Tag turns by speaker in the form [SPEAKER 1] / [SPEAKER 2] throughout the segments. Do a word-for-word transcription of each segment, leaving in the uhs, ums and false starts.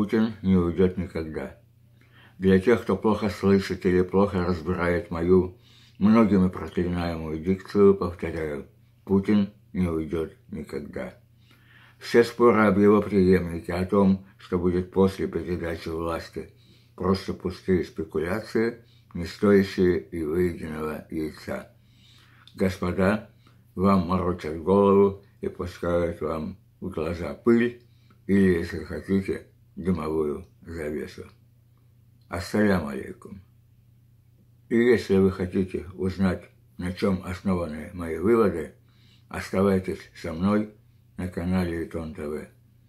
[SPEAKER 1] Путин не уйдет никогда. Для тех, кто плохо слышит или плохо разбирает мою многими проклинаемую дикцию, повторяю, Путин не уйдет никогда. Все споры об его преемнике, о том, что будет после передачи власти, просто пустые спекуляции, не стоящие и выеденного яйца. Господа, вам морочат голову и пускают вам в глаза пыль или, если хотите, дымовую завесу. Ассаляму алейкум. И если вы хотите узнать, на чем основаны мои выводы, оставайтесь со мной на канале Итон ТВ.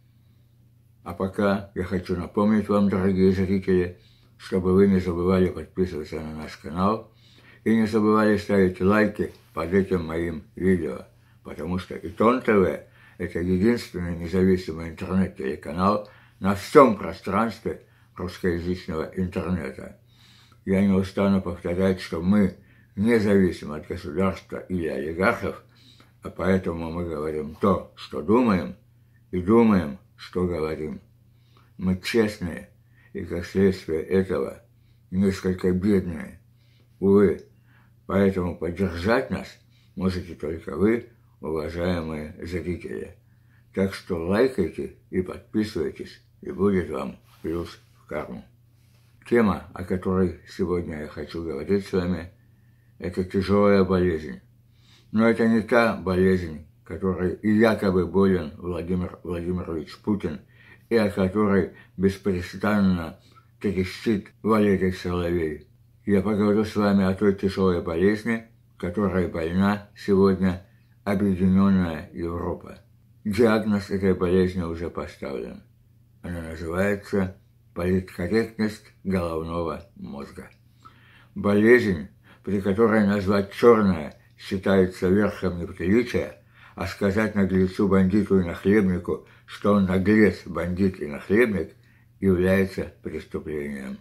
[SPEAKER 1] А пока я хочу напомнить вам, дорогие зрители, чтобы вы не забывали подписываться на наш канал и не забывали ставить лайки под этим моим видео, потому что Итон ТВ – это единственный независимый интернет-телеканал на всем пространстве русскоязычного интернета. Я не устану повторять, что мы независим от государства или олигархов, а поэтому мы говорим то, что думаем, и думаем, что говорим. Мы честные, и как следствие этого несколько бедные. Увы, поэтому поддержать нас можете только вы, уважаемые зрители. Так что лайкайте и подписывайтесь, и будет вам плюс в карму. Тема, о которой сегодня я хочу говорить с вами, это тяжелая болезнь. Но это не та болезнь, которой якобы болен Владимир Владимирович Путин, и о которой беспрестанно трещит Валерий Соловей. Я поговорю с вами о той тяжелой болезни, которой больна сегодня Объединенная Европа. Диагноз этой болезни уже поставлен. Она называется политкорректность головного мозга. Болезнь, при которой назвать черное считается верхом неприличия, а сказать наглецу, бандиту и нахлебнику, что он наглец, бандит и нахлебник, является преступлением.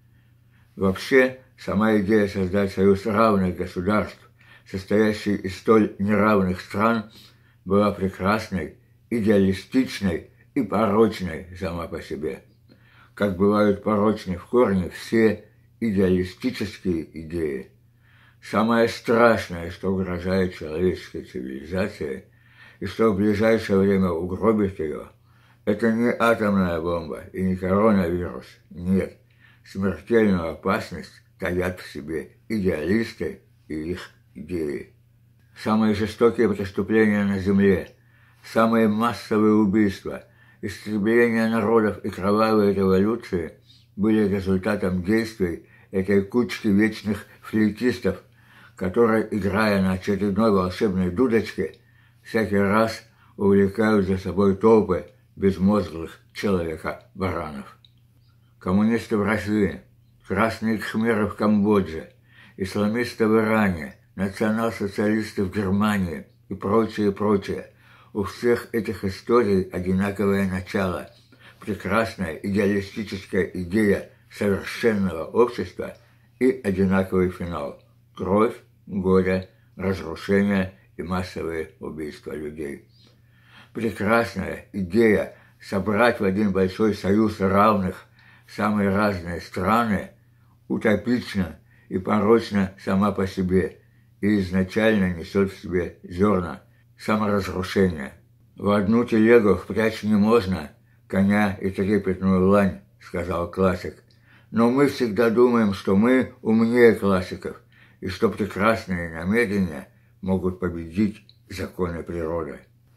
[SPEAKER 1] Вообще, сама идея создать союз равных государств, состоящий из столь неравных стран, была прекрасной, идеалистичной и порочной сама по себе. Как бывают порочны в корне все идеалистические идеи. Самое страшное, что угрожает человеческой цивилизации и что в ближайшее время угробит ее, это не атомная бомба и не коронавирус. Нет, смертельную опасность таят в себе идеалисты и их идеи. Самые жестокие преступления на земле, самые массовые убийства, истребление народов и кровавые революции были результатом действий этой кучки вечных флейтистов, которые, играя на очередной волшебной дудочке, всякий раз увлекают за собой толпы безмозглых человека-баранов. Коммунисты в России, красные кхмеры в Камбодже, исламисты в Иране, национал-социалисты в Германии и прочее, прочее. У всех этих историй одинаковое начало, прекрасная идеалистическая идея совершенного общества и одинаковый финал – кровь, горе, разрушение и массовые убийства людей. Прекрасная идея собрать в один большой союз равных самые разные страны утопична и порочна сама по себе и изначально несет в себе зерна саморазрушения. В одну телегу впрячь не можно коня и трепетную лань, сказал классик. Но мы всегда думаем, что мы умнее классиков, и что прекрасные намерения могут победить законы природы.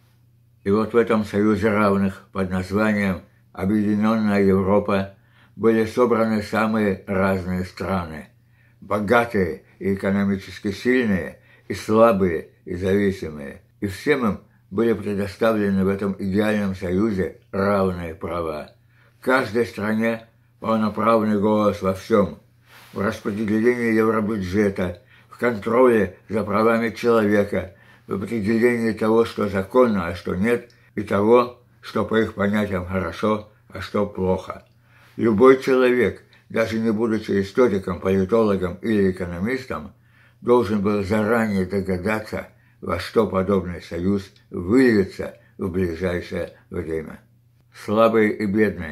[SPEAKER 1] И вот в этом союзе равных под названием Объединенная Европа были собраны самые разные страны. Богатые и экономически сильные, и слабые и зависимые. И всем им были предоставлены в этом идеальном союзе равные права. Каждой стране полноправный голос во всем. В распределении евробюджета, в контроле за правами человека, в определении того, что законно, а что нет, и того, что по их понятиям хорошо, а что плохо. Любой человек, даже не будучи историком, политологом или экономистом, должен был заранее догадаться, во что подобный союз выльется в ближайшее время. Слабые и бедные,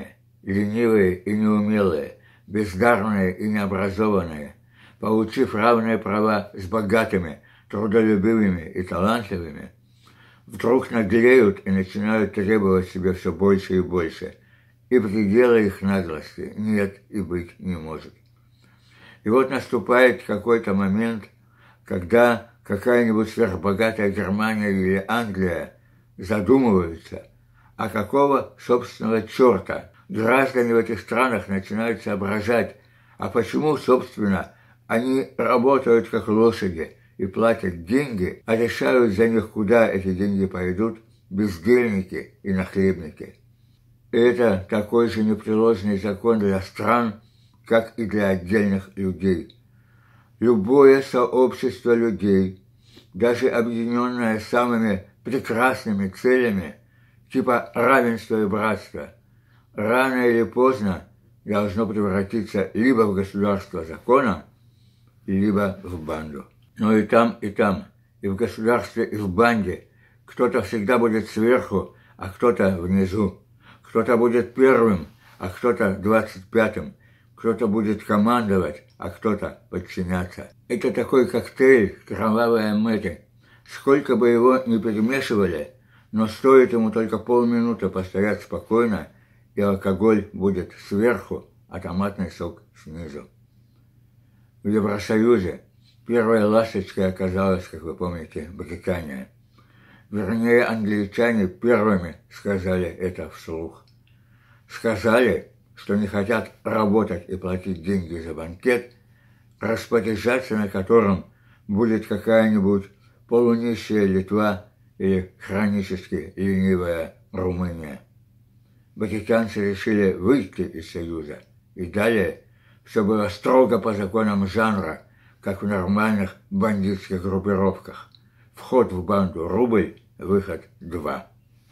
[SPEAKER 1] ленивые и неумелые, бездарные и необразованные, получив равные права с богатыми, трудолюбивыми и талантливыми, вдруг наглеют и начинают требовать себе все больше и больше, и предела их наглости нет и быть не может. И вот наступает какой-то момент, когда какая-нибудь сверхбогатая Германия или Англия задумываются, а какого собственного черта граждане в этих странах начинают соображать, а почему, собственно, они работают как лошади и платят деньги, а решают за них, куда эти деньги пойдут, бездельники и нахлебники. И это такой же непреложный закон для стран, как и для отдельных людей. Любое сообщество людей, даже объединенное самыми прекрасными целями, типа равенства и братства, рано или поздно должно превратиться либо в государство закона, либо в банду. Но и там, и там, и в государстве, и в банде, кто-то всегда будет сверху, а кто-то внизу. Кто-то будет первым, а кто-то двадцать пятым. Кто-то будет командовать, а кто-то подчиняться. Это такой коктейль кровавой мэты. Сколько бы его ни перемешивали, но стоит ему только полминуты постоять спокойно, и алкоголь будет сверху, а томатный сок снизу. В Евросоюзе первой ласточкой оказалась, как вы помните, Британия. Вернее, англичане первыми сказали это вслух. Сказали, что не хотят работать и платить деньги за банкет, распоряжаться на котором будет какая-нибудь полунищая Литва или хронически ленивая Румыния. Британцы решили выйти из Союза, и далее все было строго по законам жанра, как в нормальных бандитских группировках. Вход в банду рубль, выход два.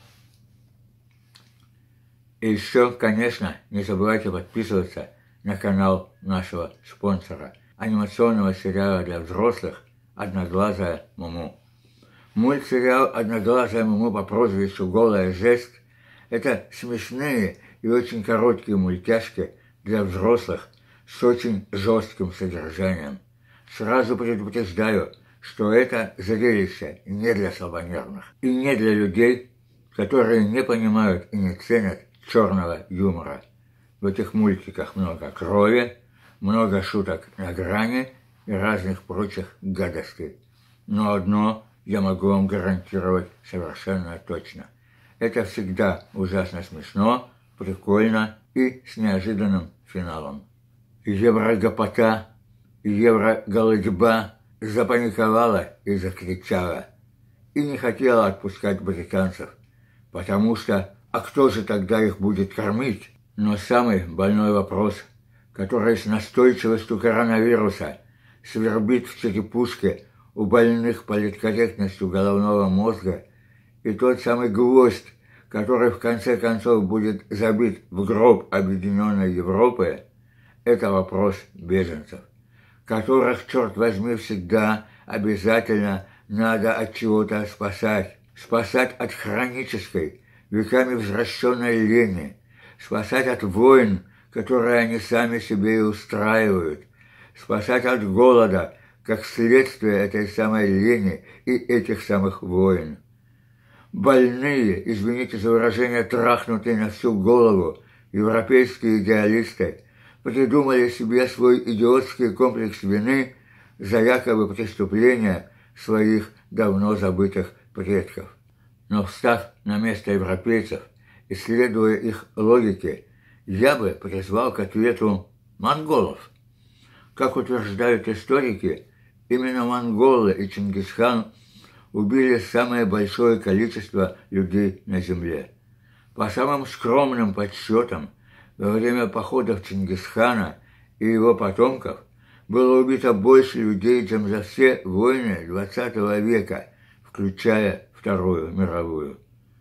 [SPEAKER 1] И еще, конечно, не забывайте подписываться на канал нашего спонсора, анимационного сериала для взрослых «Одноглазая Муму». Мультсериал «Одноглазая Муму» по прозвищу «Голая жесть» – это смешные и очень короткие мультяшки для взрослых с очень жестким содержанием. Сразу предупреждаю, что это зрелище не для слабонервных и не для людей, которые не понимают и не ценят черного юмора. В этих мультиках много крови, много шуток на грани и разных прочих гадостей. Но одно я могу вам гарантировать совершенно точно. Это всегда ужасно смешно, прикольно и с неожиданным финалом. Еврогопота, евроголодьба запаниковала и закричала, и не хотела отпускать британцев, потому что а кто же тогда их будет кормить? Но самый больной вопрос, который с настойчивостью коронавируса свербит в черепушке у больных политкорректностью головного мозга, и тот самый гвоздь, который в конце концов будет забит в гроб Объединенной Европы, это вопрос беженцев, которых, черт возьми, всегда обязательно надо от чего-то спасать. Спасать от хронической, веками взращенной лени, спасать от войн, которые они сами себе и устраивают, спасать от голода, как следствие этой самой лени и этих самых войн. Больные, извините за выражение, трахнутые на всю голову, европейские идеалисты придумали себе свой идиотский комплекс вины за якобы преступления своих давно забытых предков. Но встав на место европейцев, исследуя их логики, я бы призвал к ответу монголов. Как утверждают историки, именно монголы и Чингисхан убили самое большое количество людей на земле. По самым скромным подсчетам, во время походов Чингисхана и его потомков было убито больше людей, чем за все войны двадцатого века, включая Вторую мировую.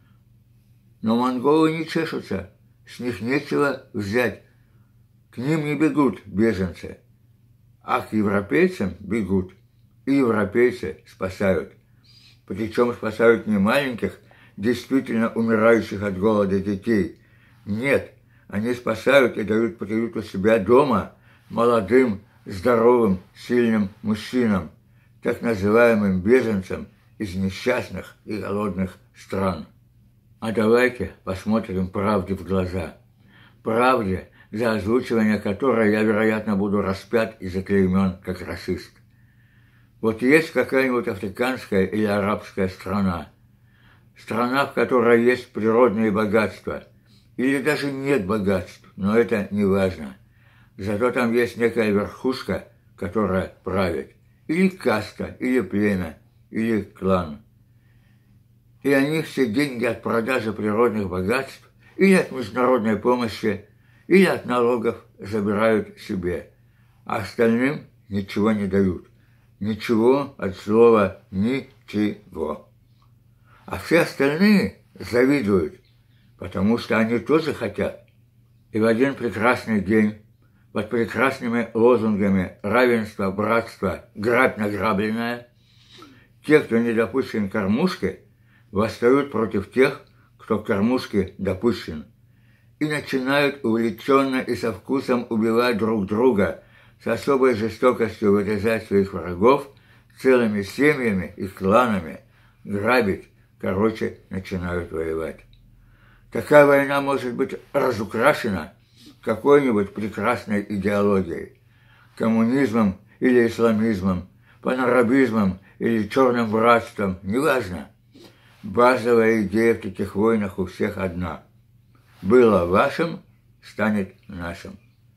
[SPEAKER 1] Но монголы не чешутся, с них нечего взять. К ним не бегут беженцы, а к европейцам бегут, и европейцы спасают. Причем спасают не маленьких, действительно умирающих от голода детей. Нет, Они спасают и дают приют у себя дома молодым, здоровым, сильным мужчинам, так называемым беженцам из несчастных и голодных стран. А давайте посмотрим правде в глаза. Правде, за озвучивание которой я, вероятно, буду распят и заклеймен как расист. Вот есть какая-нибудь африканская или арабская страна, страна, в которой есть природные богатства, или даже нет богатств, но это не важно. Зато там есть некая верхушка, которая правит, или каста, или племя, или клан. И они все деньги от продажи природных богатств или от международной помощи, или от налогов забирают себе, а остальным ничего не дают. Ничего от слова «ничего». А все остальные завидуют, потому что они тоже хотят. И в один прекрасный день под прекрасными лозунгами равенства, братства, грабь награбленное, те, кто не допущен к кормушке, восстают против тех, кто к кормушке допущен, и начинают увлеченно и со вкусом убивать друг друга, с особой жестокостью вырезать своих врагов, целыми семьями и кланами, грабить, короче, начинают воевать. Такая война может быть разукрашена какой-нибудь прекрасной идеологией, коммунизмом или исламизмом, панарабизмом или черным братством, неважно. Базовая идея в таких войнах у всех одна. Было вашим, станет нашим.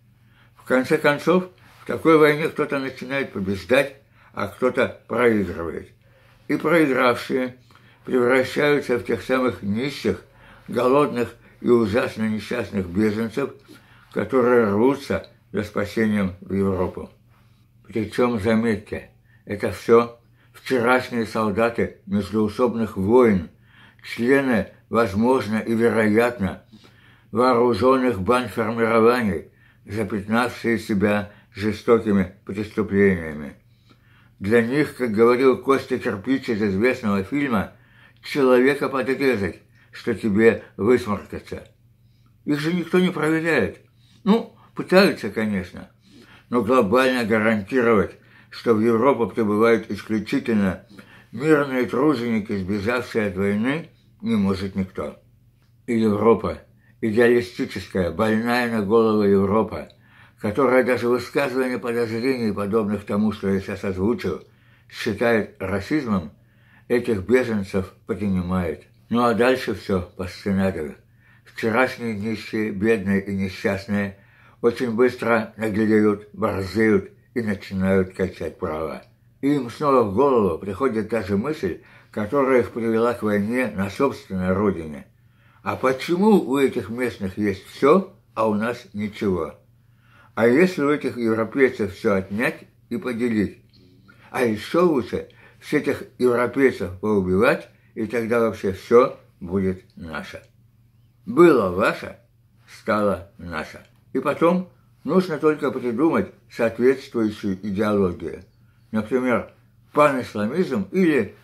[SPEAKER 1] В конце концов, в такой войне кто-то начинает побеждать, а кто-то проигрывает. И проигравшие превращаются в тех самых нищих, голодных и ужасно несчастных беженцев, которые рвутся за спасением в Европу. Причем, заметьте, это все вчерашние солдаты междоусобных войн, члены, возможно и вероятно, вооруженных бандформирований, запятнавшие себя жестокими преступлениями. Для них, как говорил Костя Кирпич из известного фильма, человека подрезать, что тебе высморкаться. Их же никто не проверяет. Ну, пытаются, конечно, но глобально гарантировать, что в Европу прибывают исключительно мирные труженики, сбежавшие от войны, не может никто. И Европа, идеалистическая, больная на голову Европа, которая даже высказывание подозрений, подобных тому, что я сейчас озвучил, считает расизмом, этих беженцев принимает. Ну а дальше все по сценарию. Вчерашние нищие, бедные и несчастные очень быстро наглеют, борзеют и начинают качать права. И им снова в голову приходит та же мысль, которая их привела к войне на собственной родине. А почему у этих местных есть все, а у нас ничего? А если у этих европейцев все отнять и поделить? А еще лучше всех этих европейцев поубивать, и тогда вообще все будет наше. Было ваше, стало наше. И потом нужно только придумать соответствующую идеологию. Например, панисламизм или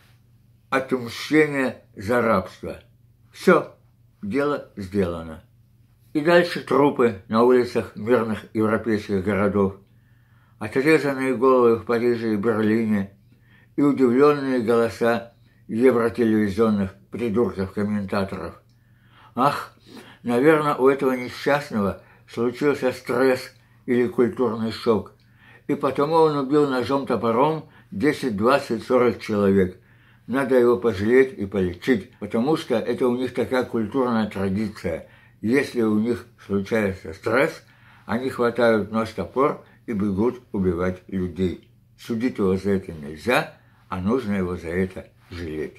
[SPEAKER 1] отмщение за рабство. Все, дело сделано. И дальше трупы на улицах мирных европейских городов, отрезанные головы в Париже и Берлине и удивленные голоса евротелевизионных придурков-комментаторов. Ах, наверное, у этого несчастного случился стресс или культурный шок, и потому он убил ножом-топором десять, двадцать, сорок человек. Надо его пожалеть и полечить, потому что это у них такая культурная традиция. Если у них случается стресс, они хватают нож-топор и бегут убивать людей. Судить его за это нельзя, а нужно его за это жалеть.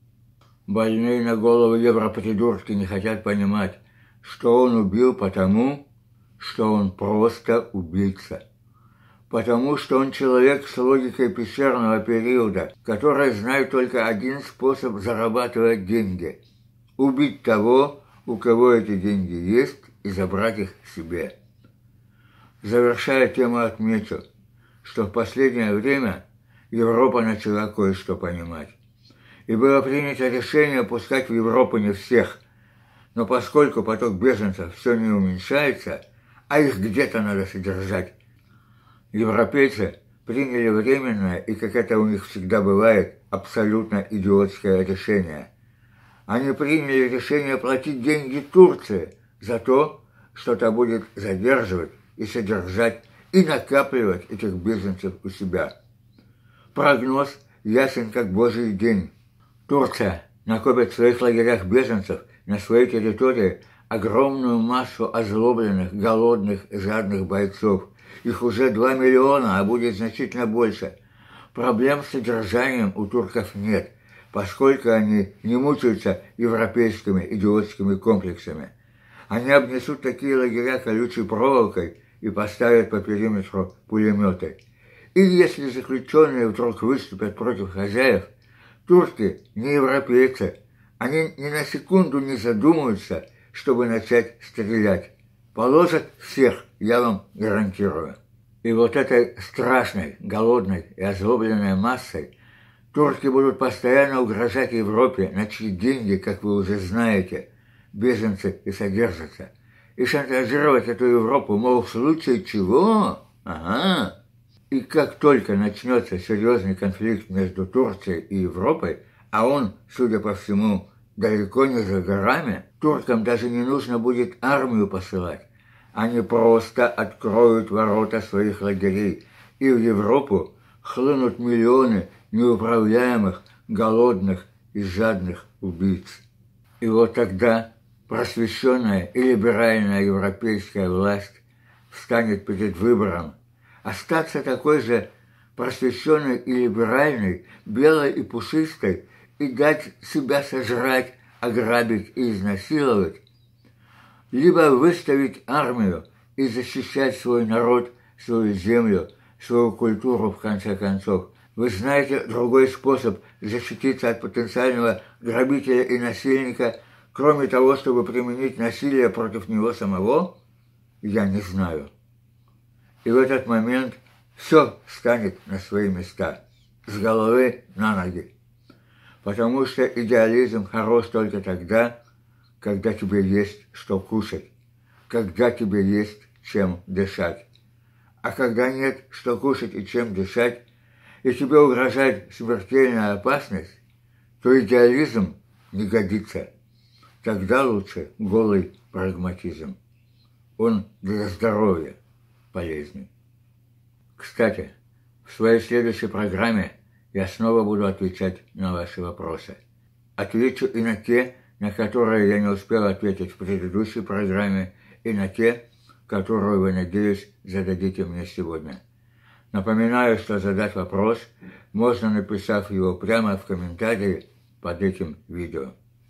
[SPEAKER 1] Больные на голову европридурки не хотят понимать, что он убил потому, что он просто убийца. Потому что он человек с логикой пещерного периода, который знает только один способ зарабатывать деньги – убить того, у кого эти деньги есть, и забрать их себе. Завершая тему, отмечу, что в последнее время Европа начала кое-что понимать. И было принято решение пускать в Европу не всех, Но поскольку поток беженцев все не уменьшается, а их где-то надо содержать, европейцы приняли временное и, как это у них всегда бывает, абсолютно идиотское решение. Они приняли решение платить деньги Турции за то, что та будет задерживать и содержать и накапливать этих беженцев у себя. Прогноз ясен как божий день. Турция накопит в своих лагерях беженцев на своей территории огромную массу озлобленных, голодных, жадных бойцов. Их уже два миллиона, а будет значительно больше. Проблем с содержанием у турков нет, поскольку они не мучаются европейскими идиотскими комплексами. Они обнесут такие лагеря колючей проволокой и поставят по периметру пулеметы. И если заключенные вдруг выступят против хозяев, турки не европейцы, они ни на секунду не задумаются, чтобы начать стрелять. Положат всех, я вам гарантирую. И вот этой страшной, голодной и озлобленной массой турки будут постоянно угрожать Европе, на чьи деньги, как вы уже знаете, беженцы и содержатся. И шантажировать эту Европу, мол, в случае чего? Ага. И как только начнется серьезный конфликт между Турцией и Европой, а он, судя по всему, далеко не за горами, туркам даже не нужно будет армию посылать. Они просто откроют ворота своих лагерей, и в Европу хлынут миллионы неуправляемых, голодных и жадных убийц. И вот тогда просвещенная и либеральная европейская власть встанет перед выбором остаться такой же просвещенной и либеральной, белой и пушистой, и дать себя сожрать, ограбить и изнасиловать, либо выставить армию и защищать свой народ, свою землю, свою культуру в конце концов. Вы знаете другой способ защититься от потенциального грабителя и насильника, кроме того, чтобы применить насилие против него самого? Я не знаю. И в этот момент все станет на свои места, с головы на ноги. Потому что идеализм хорош только тогда, когда тебе есть что кушать, когда тебе есть чем дышать. А когда нет что кушать и чем дышать, и тебе угрожает смертельная опасность, то идеализм не годится. Тогда лучше голый прагматизм. Он для здоровья полезней. Кстати, в своей следующей программе я снова буду отвечать на ваши вопросы. Отвечу и на те, на которые я не успел ответить в предыдущей программе, и на те, которые вы, надеюсь, зададите мне сегодня. Напоминаю, что задать вопрос можно, написав его прямо в комментарии под этим видео.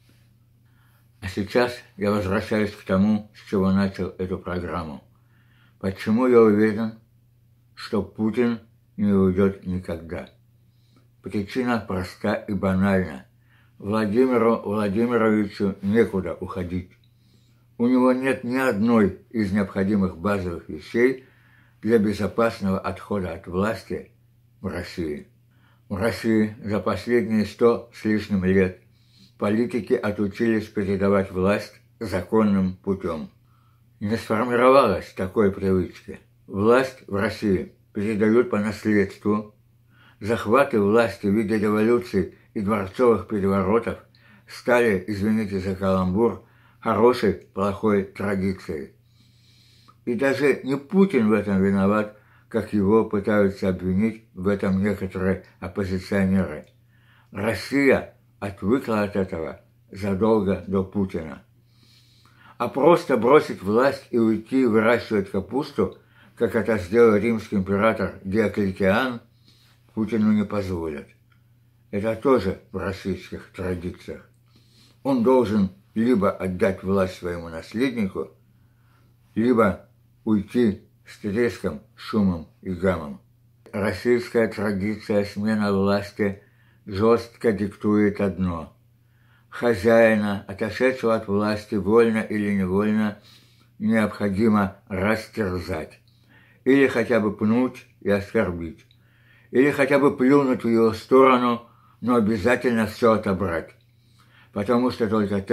[SPEAKER 1] А сейчас я возвращаюсь к тому, с чего начал эту программу. Почему я уверен, что Путин не уйдет никогда? Причина проста и банальна. Владимиру Владимировичу некуда уходить. У него нет ни одной из необходимых базовых вещей для безопасного отхода от власти в России. В России за последние сто с лишним лет политики отучились передавать власть законным путем. Не сформировалось такой привычки. Власть в России передают по наследству. Захваты власти в виде революций и дворцовых переворотов стали, извините за каламбур, хорошей, плохой традицией. И даже не Путин в этом виноват, как его пытаются обвинить в этом некоторые оппозиционеры. Россия отвыкла от этого задолго до Путина. А просто бросить власть и уйти выращивать капусту, как это сделал римский император Диоклетиан, Путину не позволят. Это тоже в российских традициях. Он должен либо отдать власть своему наследнику, либо уйти с треском, шумом и гамом. Российская традиция смены власти жестко диктует одно. Хозяина, отошедшего от власти вольно или невольно, необходимо растерзать. Или хотя бы пнуть и оскорбить. Или хотя бы плюнуть в его сторону, но обязательно все отобрать. Потому что только так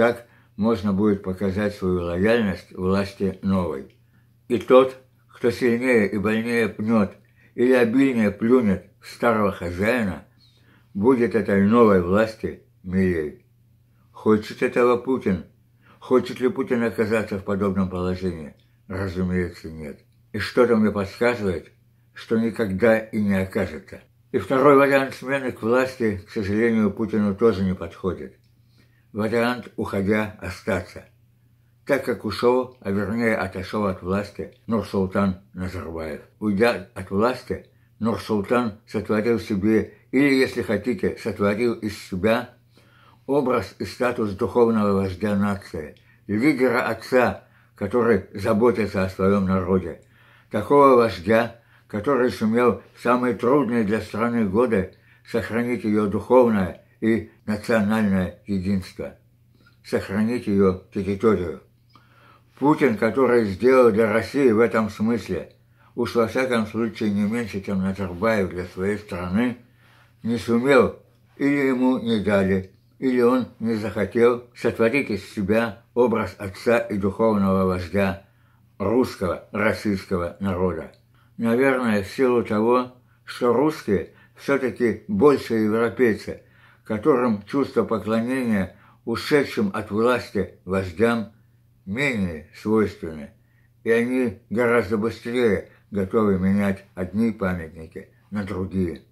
[SPEAKER 1] можно будет показать свою лояльность власти новой. И тот, кто сильнее и больнее пнет или обильнее плюнет в старого хозяина, будет этой новой власти милей. Хочет этого Путин? Хочет ли Путин оказаться в подобном положении? Разумеется, нет. И что-то мне подсказывает, что никогда и не окажется. И второй вариант смены к власти, к сожалению, Путину тоже не подходит. Вариант, уходя, остаться. Так как ушел, а вернее отошел от власти Нурсултан Назарбаев. Уйдя от власти, Нурсултан сотворил себе, или, если хотите, сотворил из себя образ и статус духовного вождя нации, лидера отца, который заботится о своем народе, такого вождя, который сумел в самые трудные для страны годы сохранить ее духовное и национальное единство, сохранить ее территорию. Путин, который сделал для России в этом смысле, уж во всяком случае не меньше, чем Назарбаев для своей страны, не сумел, или ему не дали, или он не захотел сотворить из себя образ отца и духовного вождя русского, российского народа. Наверное, в силу того, что русские все-таки больше европейцы, которым чувство поклонения ушедшим от власти вождям менее свойственны, и они гораздо быстрее готовы менять одни памятники на другие.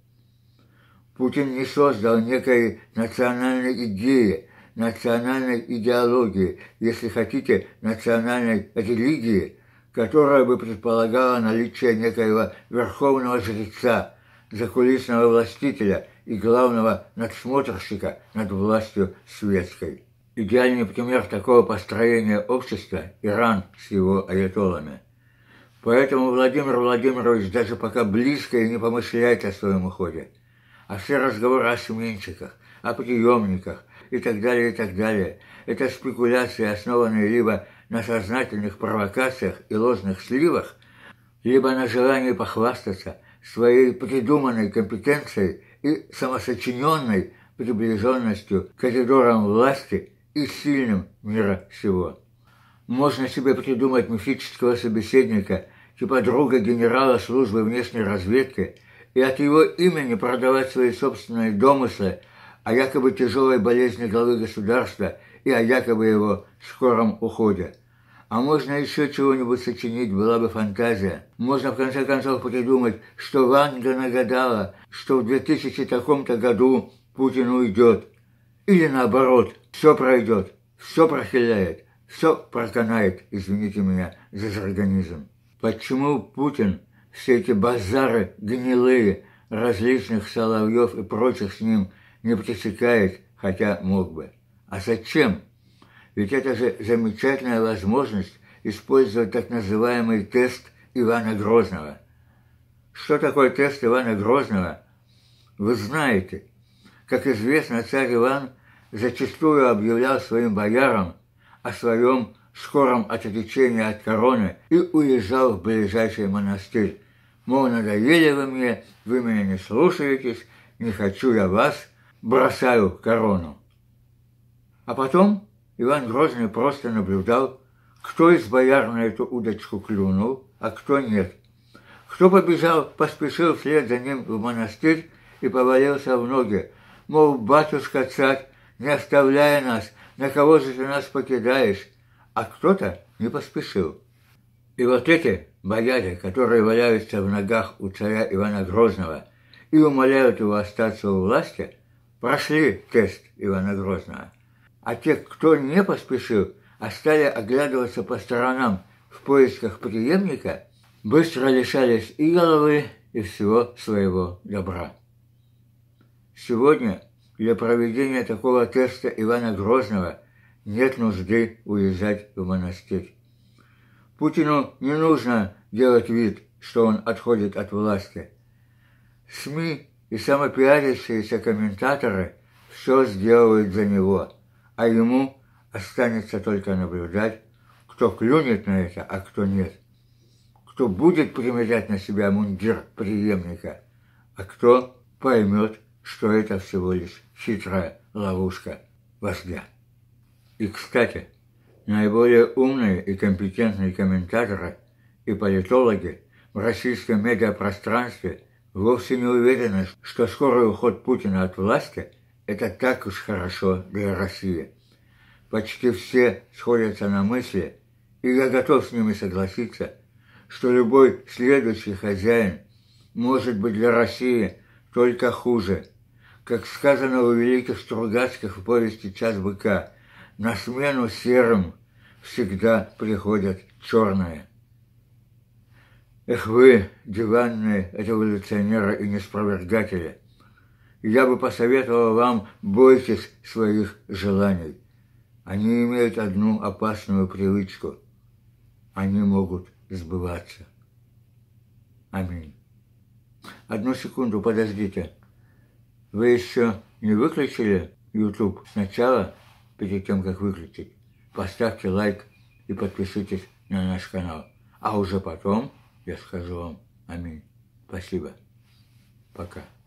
[SPEAKER 1] Путин не создал некой национальной идеи, национальной идеологии, если хотите, национальной религии, которая бы предполагала наличие некоего верховного жреца, закулисного властителя и главного надсмотрщика над властью светской. Идеальный пример такого построения общества – Иран с его аятоллами. Поэтому Владимир Владимирович даже пока близко и не помышляет о своем уходе. А все разговоры о сменщиках, о приемниках и так далее, и так далее – это спекуляции, основанные либо на сознательных провокациях и ложных сливах, либо на желании похвастаться своей придуманной компетенцией и самосочиненной приближенностью к коридорам власти и сильным мира сего. Можно себе придумать мифического собеседника, типа друга генерала службы внешней разведки, и от его имени продавать свои собственные домыслы о якобы тяжелой болезни главы государства и о якобы его скором уходе. А можно еще чего-нибудь сочинить, была бы фантазия. Можно в конце концов придумать, что Ванга нагадала, что в две тысячи таком-то году Путин уйдет. Или наоборот, все пройдет, все прохиляет, все проканает, извините меня за жаргонизм. Почему Путин все эти базары гнилые различных Соловьев и прочих с ним не пресекает, хотя мог бы? А зачем? Ведь это же замечательная возможность использовать так называемый тест Ивана Грозного. Что такое тест Ивана Грозного? Вы знаете. Как известно, царь Иван зачастую объявлял своим боярам о своем скором отречении от короны и уезжал в ближайший монастырь. Мол, надоели вы мне, вы меня не слушаетесь, не хочу я вас, бросаю корону. А потом Иван Грозный просто наблюдал, кто из бояр на эту удочку клюнул, а кто нет. Кто побежал, поспешил вслед за ним в монастырь и повалился в ноги. Мол, батюшка царь, не оставляя нас, на кого же ты нас покидаешь? А кто-то не поспешил. И вот эти бояре, которые валяются в ногах у царя Ивана Грозного и умоляют его остаться у власти, прошли тест Ивана Грозного. А те, кто не поспешил, а стали оглядываться по сторонам в поисках преемника, быстро лишались и головы, и всего своего добра. Сегодня для проведения такого теста Ивана Грозного нет нужды уезжать в монастырь. Путину не нужно делать вид, что он отходит от власти. СМИ и самопиарившиеся комментаторы все сделают за него, а ему останется только наблюдать, кто клюнет на это, а кто нет, кто будет примерять на себя мундир преемника, а кто поймет, что это всего лишь хитрая ловушка вождя. И, кстати, наиболее умные и компетентные комментаторы и политологи в российском медиапространстве вовсе не уверены, что скорый уход Путина от власти – это так уж хорошо для России. Почти все сходятся на мысли, и я готов с ними согласиться, что любой следующий хозяин может быть для России только хуже. Как сказано у великих Стругацких в повести «Час быка», на смену серым всегда приходят черные. Эх вы, диванные революционеры и неспровергатели, я бы посоветовал вам: бойтесь своих желаний. Они имеют одну опасную привычку. Они могут сбываться. Аминь. Одну секунду, подождите. Вы еще не выключили YouTube сначала, перед тем, как выключить? Поставьте лайк и подпишитесь на наш канал. А уже потом я скажу вам аминь. Спасибо. Пока.